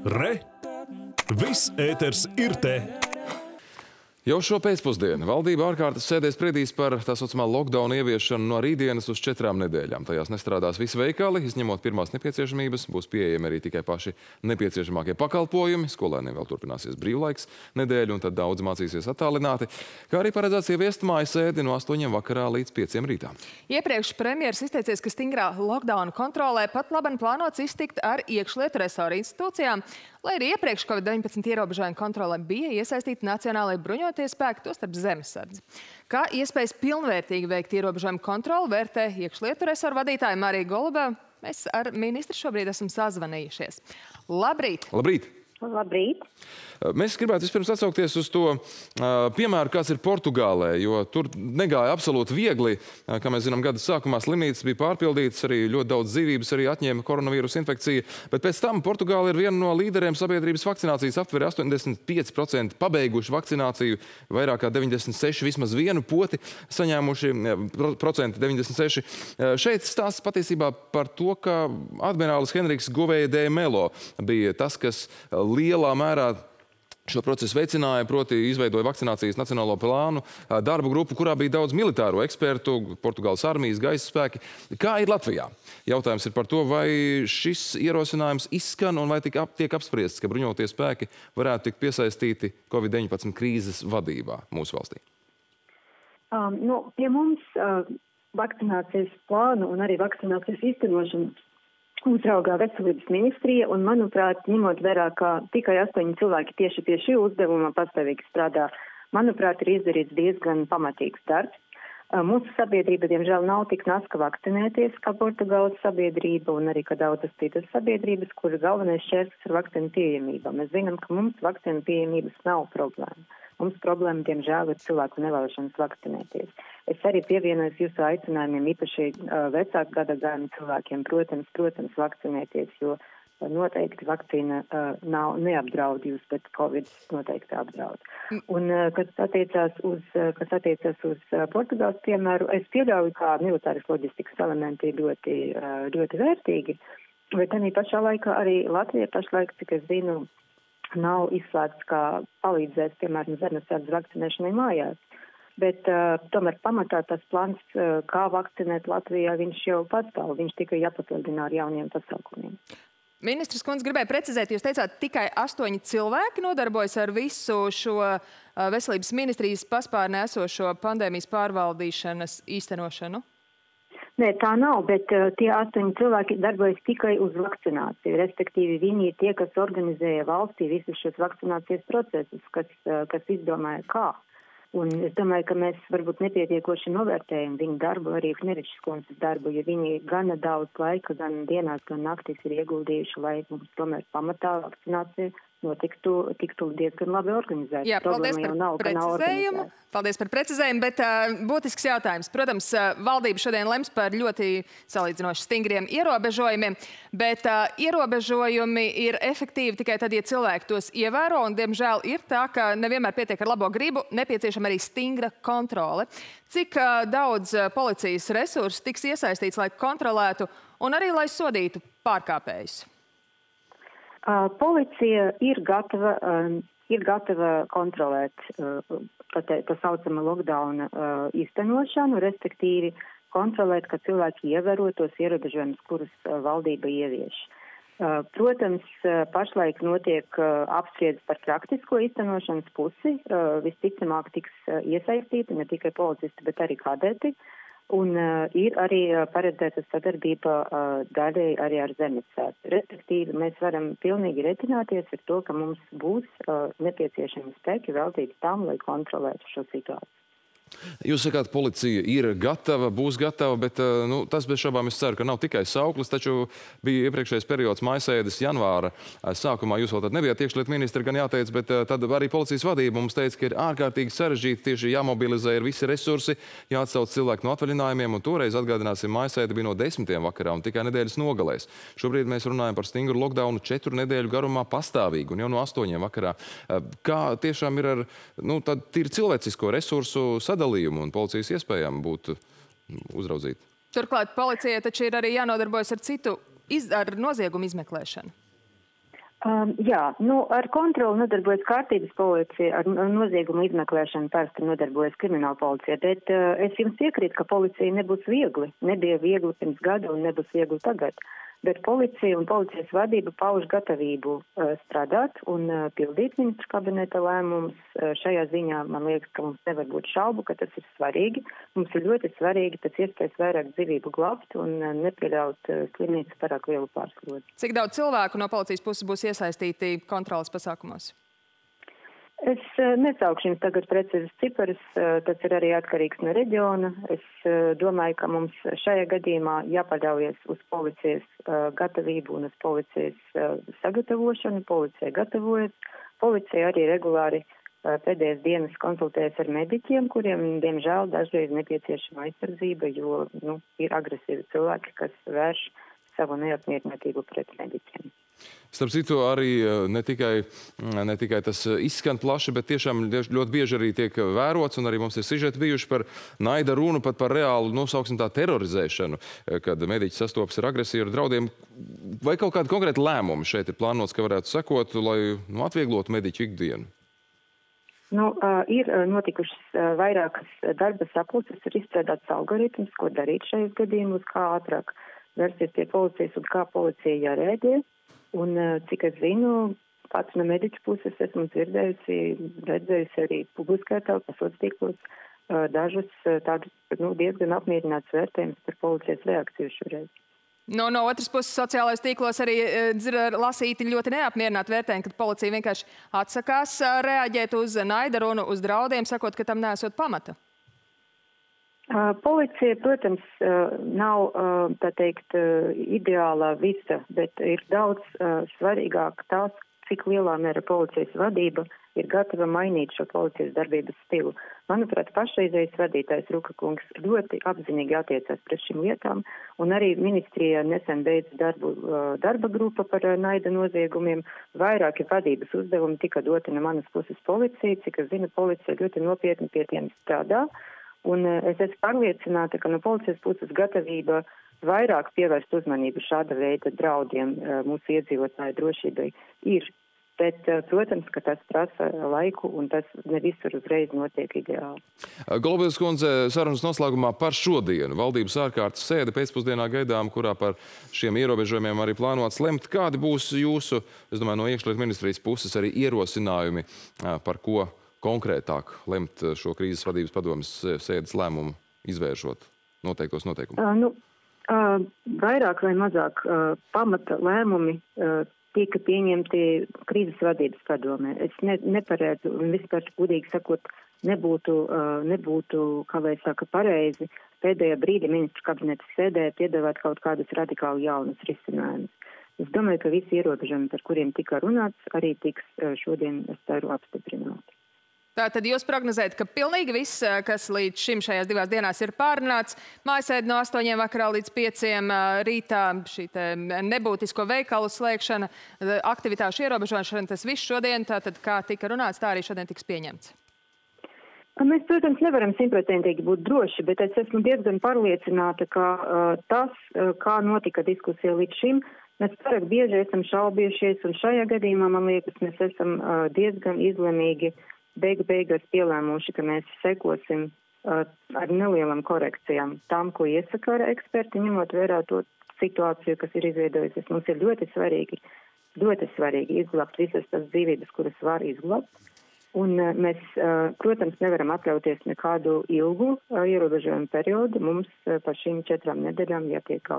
Re! Viss ēters ir te! Jau šo pēcpusdienu valdība ārkārtas sēdē spriedīs par tā saucamā lockdown ieviešanu no rītdienas uz 4 nedēļām. Tajās nestrādās visi veikali, izņemot pirmās nepieciešamības, būs pieejami arī tikai paši nepieciešamākie pakalpojumi, skolēniem vēl turpināsies brīvlaiks nedēļu un tad daudz mācīsies attālināti, kā arī paredzēts ieviest mājasēdi no 8 vakarā līdz 5 rītā. Iepriekš premjeras izteicies, ka stingrā lockdown kontrolē pat labi plānots iztikt ar iekšlietu resoru institūcijām, lai arī iepriekš Covid-19 ierobežojumu kontrolē bija iesaistīti nacionālajie bruņotie spēki, tostarp zemesardze. Kā iespējas pilnvērtīgi veikt ierobežojumu kontroli vērtē iekšlietu resoru vadītāja Marija Golubeva. Mēs ar ministru šobrīd esam sazvanījušies. Labrīt! Labrīt! Labrīt! Mēs gribētu vispirms atsaukties uz to piemēru, kāds ir Portugālē, jo tur negāja absolūti viegli. Kā mēs zinām, gada sākumā slimnīcas bija pārpildītas, arī ļoti daudz dzīvības arī atņēma koronavīrusa infekcija, bet pēc tam Portugāla ir viena no līderiem sabiedrības vakcinācijas, aptver 85% pabeiguši vakcināciju, vairāk kā 96 vismaz vienu poti saņēmuši, procenti 96. Šeit stāsts patiesībā par to, ka admirālis Henriks Gouveia de Melo bija tas, kas lielā mērā šo procesu veicināja, proti izveidoja vakcinācijas nacionālo plānu, darbu grupu, kurā bija daudz militāro ekspertu, Portugāles armijas, gaisa spēki. Kā ir Latvijā? Jautājums ir par to, vai šis ierosinājums izskan un vai tiek apspriests, ka bruņotie spēki varētu tikt piesaistīti Covid-19 krīzes vadībā mūsu valstī. Pie mums vakcinācijas plānu un arī vakcinācijas īstenošanu uzraugā veselības ministrija, un, manuprāt, ņemot vērā, ka tikai 8 cilvēki tieši pie šī uzdevuma pastāvīgi strādā, manuprāt, ir izdarīts diezgan pamatīgs darbs. Mūsu sabiedrība, diemžēl, nav tik naska vakcinēties, kā Portugāles sabiedrība un arī kā daudzas citas sabiedrības, kura galvenais šķērslis ir vakcīnu pieejamība. Mēs zinām, ka mums vakcīnu pieejamības nav problēma. Mums problēma, diemžēl, ir cilvēku nevēlēšanas vakcinēties. Es arī pievienojos jūsu aicinājumiem, īpaši vecāku gadagājumu cilvēkiem, protams, vakcinēties, jo noteikti vakcīna neapdraud jūs, bet Covid noteikti apdraud. Un, kas attiecās uz Portugāles piemēru, es pieļauju, kā militāras loģistikas elementi ir ļoti vērtīgi, bet arī pašā laikā arī Latvija pašlaik, cik es zinu, nav izslēgts, kā palīdzēs, piemēram, zemesardzes vakcinēšanai mājās. Bet tomēr pamatā tas plāns, kā vakcinēt Latvijā, viņš jau pastāv, viņš tikai jāpapildina ar jauniem pasākumiem. Ministrs kundze, gribēja precizēt, jūs teicāt, tikai 8 cilvēki nodarbojas ar visu šo veselības ministrijas paspārnē esošo pandēmijas pārvaldīšanas īstenošanu? Nē, tā nav, bet tie 8 cilvēki darbojas tikai uz vakcināciju. Respektīvi, viņi ir tie, kas organizēja valstī visus šos vakcinācijas procesus, kas izdomāja kā. Un es domāju, ka mēs varbūt nepietiekoši novērtējam viņu darbu, arī Kneričs kundzes darbu, jo viņi gana daudz laika, gan dienās, gan naktīs ir ieguldījuši, lai mums tomēr pamatā vakcinācija tiktu diezgan labi organizēta. Jā, paldies par precizējumu. Paldies par precizējumu, bet būtisks jautājums. Protams, valdība šodien lems par ļoti salīdzinoši stingriem ierobežojumiem, bet ierobežojumi ir efektīvi tikai tad, ja cilvēki tos ievēro, un, diemžēl, ir tā, ka nevienmēr pietiek ar labo gribu, nepieciešama arī stingra kontrole. Cik daudz policijas resursu tiks iesaistīts, lai kontrolētu un arī lai sodītu pārkāpējus? Policija ir gatava kontrolēt tā saucama lockdown īstenošanu, respektīvi kontrolēt, ka cilvēki ievēro tos ierobežojumus, kurus valdība ievieš. Protams, pašlaik notiek apspriedes par praktisko īstenošanas pusi. Visticamāk tiks iesaistīti ne tikai policisti, bet arī kadeti. Un ir arī paredzēta sadarbība daļai arī ar zemesardzi. Respektīvi, mēs varam pilnīgi retināties ar to, ka mums būs nepieciešami spēki veltīti tam, lai kontrolētu šo situāciju. Jūs sakāt, policija ir gatava, būs gatava, bet tas bez šaubām es ceru, ka nav tikai sauklis, taču bija iepriekšējais periods mājasēdes janvāra sākumā. Jūs vēl tad nebijāt iekšlietu ministri, gan jāteic, bet tad arī policijas vadība mums teica, ka ir ārkārtīgi sarežģīti tieši jāmobilizē ir visi resursi, jāatsauc cilvēki no atvaļinājumiem, un toreiz atgādināsim, mājasēde bija no 10 vakarā un tikai nedēļas nogalēs. Šobrīd mēs runājam par stingru lockdownu 4 nedēļu garumā pastāvīgi un jau no 8 vakarā. Kā tiešām ir ar tīri cilvēcisko resursu sadalījumu un policijas iespējām būtu uzraudzīt? Turklāt policijai taču ir arī jānodarbojas ar noziegumu izmeklēšanu. Jā, ar kontroli nodarbojas kārtības policija, ar noziegumu izmeklēšanu parasti nodarbojas krimināla policija, bet es jums piekrītu, ka policija nebūs viegli. Nebija viegli pirms gada un nebūs viegli tagad. Bet policija un policijas vadība pauž gatavību strādāt un pildīt ministru kabineta lēmumus. Šajā ziņā man liekas, ka mums nevar būt šaubu, ka tas ir svarīgi. Mums ir ļoti svarīgi pēc iespējas vairāk dzīvību glābt un nepieļaut slimnīcu pārāk lielu pārslodzi. Cik daudz cilvēku no policijas puses būs iesaistīti kontrolas pasākumos? Es nesaukšu jums tagad precīzes ciparus, tas ir arī atkarīgs no reģiona. Es domāju, ka mums šajā gadījumā jāpaļaujas uz policijas gatavību un uz policijas sagatavošanu. Policija gatavojas. Policija arī regulāri pēdējās dienas konsultējas ar mediķiem, kuriem, diemžēl, dažreiz nepieciešama aizsardzība, jo ir agresīvi cilvēki, kas vērš savu neapmierinātību pret mediķiem. Starp citu, arī ne tikai tas izskan plaši, bet tiešām ļoti bieži arī tiek vērots, un arī mums ir sižeti bijuši par naida runu, pat par reālu, nosauksim tā, terorizēšanu, kad mediķi sastopas ar agresiju, ar draudiem. Vai kaut kādi konkrēti lēmumi šeit ir plānots, ka varētu sekot, lai atvieglotu mediķu ikdienu? Ir notikušas vairākas darba sapulces, ir izstrādāts algoritms, ko darīt šajos gadījumos, kā ātrāk vērsties pie policijas un kā policija jārēģē. Un, cik es zinu, pats no mediķu puses esmu redzējusi arī publiskajā telpā, sociālos tīklos dažus tādus diezgan apmierināts vērtējumus par policijas reakciju šoreiz. No otras puses, sociālajos tīklos arī lasīti ļoti neapmierināti vērtējumi, kad policija vienkārši atsakās reaģēt uz naida runu, uz draudiem, sakot, ka tam nesot pamata. Policija, protams, nav, tā teikt, ideālā visa, bet ir daudz svarīgāk tās, cik lielā mērā policijas vadība ir gatava mainīt šo policijas darbības stilu. Manuprāt, pašreizējais vadītājs Ruka kungs ļoti apzinīgi attiecās pret šīm lietām, un arī ministrijā nesen beidz darba grupa par naida noziegumiem. Vairāki vadības uzdevumi tika doti no manas puses policija, cik es zinu, policija ļoti nopietni pie tiem strādā. Un es esmu pārliecināta, ka no policijas puses gatavība vairāk pievērst uzmanību šāda veida draudiem mūsu iedzīvotāju drošībai ir. Bet, protams, ka tas prasa laiku un tas ne visur uzreiz notiek ideāli. Golubietes kundze, sarunas noslēgumā par šodienu. Valdības ārkārtas sēde pēcpusdienā gaidām, kurā par šiem ierobežojumiem arī plānots lemt. Kādi būs jūsu, es domāju, no iekšlietu ministrijas puses arī ierosinājumi, par ko konkrētāk lemt šo krīzes vadības padomes sēdes lēmumu, izvēršot noteiktos noteikumus? Vairāk vai mazāk pamata lēmumi tika pieņemti krīzes vadības padomē. Es neparedzu, un vispār, godīgi sakot, nebūtu, kā lai saka, pareizi pēdējā brīdī ministru kabineta sēdē piedāvāt kaut kādus radikāli jaunus risinājumus. Es domāju, ka visi ierobežojumi, par kuriem tika runāts, arī tiks šodien, es ceru, apstiprināti. Tātad jūs prognozējat, ka pilnīgi viss, kas līdz šim šajās 2 dienās ir pārunāts, mājasēde no 8 vakarā līdz 5 rītā, šī nebūtisko veikalu slēgšana, aktivitāšu ierobežošana, tas viss šodien, tātad kā tika runāts, tā arī šodien tiks pieņemts. Mēs, protams, nevaram 100% būt droši, bet es esmu diezgan pārliecināta, ka tas, kā notika diskusija līdz šim, mēs pārāk bieži esam šaubījušies, un šajā gadījumā, man liekas, mēs esam diezgan izlemīgi beigās pielēmuši, ka mēs sekosim ar nelielām korekcijām tam, ko iesaka eksperti, ņemot vērā to situāciju, kas ir izveidojusies. Mums ir ļoti svarīgi izglābt visas tās dzīvības, kuras var izglābt. Un mēs, protams, nevaram atļauties nekādu ilgu ierobežojumu periodu. Mums par šīm 4 nedēļām jātiek